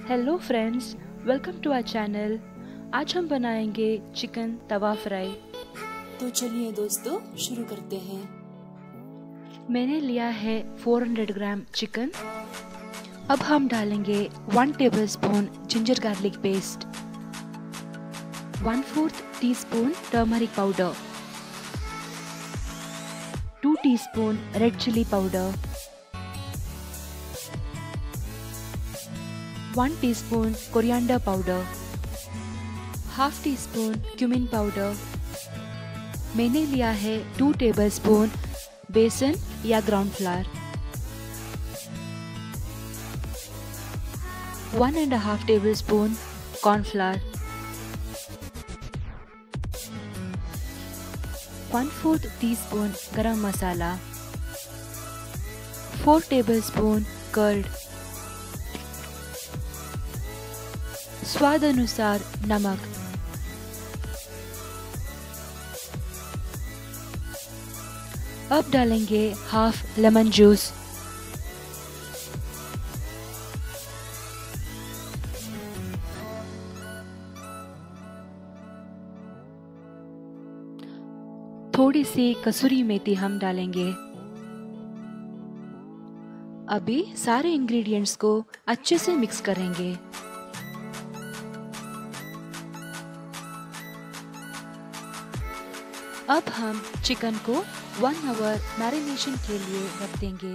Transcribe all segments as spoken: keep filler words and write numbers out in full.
Hello friends, welcome to our channel. आज हम बनाएंगे चिकन तवा फ्राई। तो चलिए दोस्तों शुरू करते हैं। मैंने लिया है चार सौ ग्राम चिकन। अब हम डालेंगे one tablespoon ginger garlic paste, one fourth teaspoon turmeric powder, two teaspoon red chilli powder, one teaspoon coriander powder, half teaspoon cumin powder. मैंने लिया है टू टेबलस्पून बेसन या ground flour, one and half tablespoon cornflour, one fourth teaspoon garam masala, four tablespoon curd, स्वाद अनुसार नमक। अब डालेंगे हाफ लेमन जूस। थोड़ी सी कसूरी मेथी हम डालेंगे। अभी सारे इंग्रेडिएंट्स को अच्छे से मिक्स करेंगे। अब हम चिकन को वन आवर मैरिनेशन के लिए रख देंगे।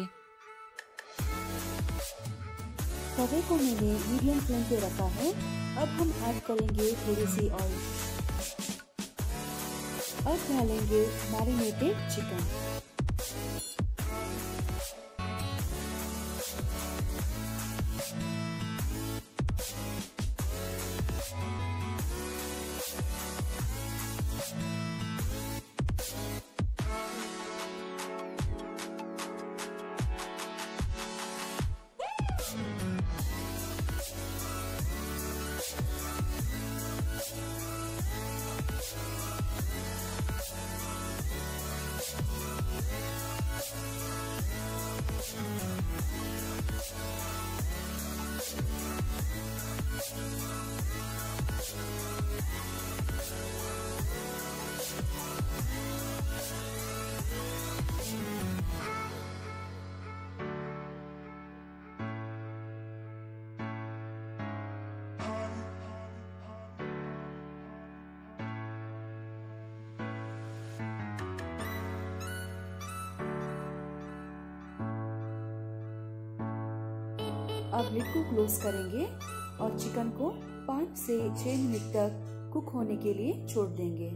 तवे को मैंने मीडियम फ्लेम पे रखा है। अब हम ऐड करेंगे थोड़ी सी ऑयल। अब डालेंगे मैरिनेटेड चिकन। अब लिड को क्लोज करेंगे और चिकन को पाँच से छह मिनट तक कुक होने के लिए छोड़ देंगे।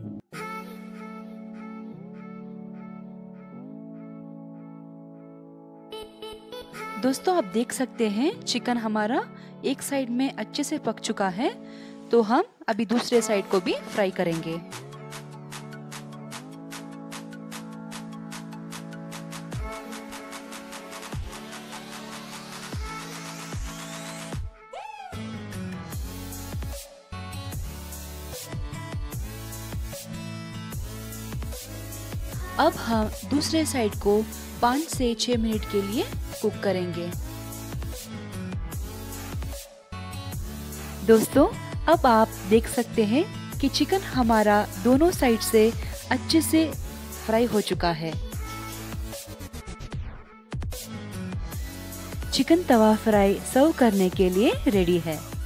दोस्तों, आप देख सकते हैं चिकन हमारा एक साइड में अच्छे से पक चुका है, तो हम अभी दूसरे साइड को भी फ्राई करेंगे। अब हम दूसरे साइड को पाँच से छह मिनट के लिए कुक करेंगे। दोस्तों, अब आप देख सकते हैं कि चिकन हमारा दोनों साइड से अच्छे से फ्राई हो चुका है। चिकन तवा फ्राई सर्व करने के लिए रेडी है।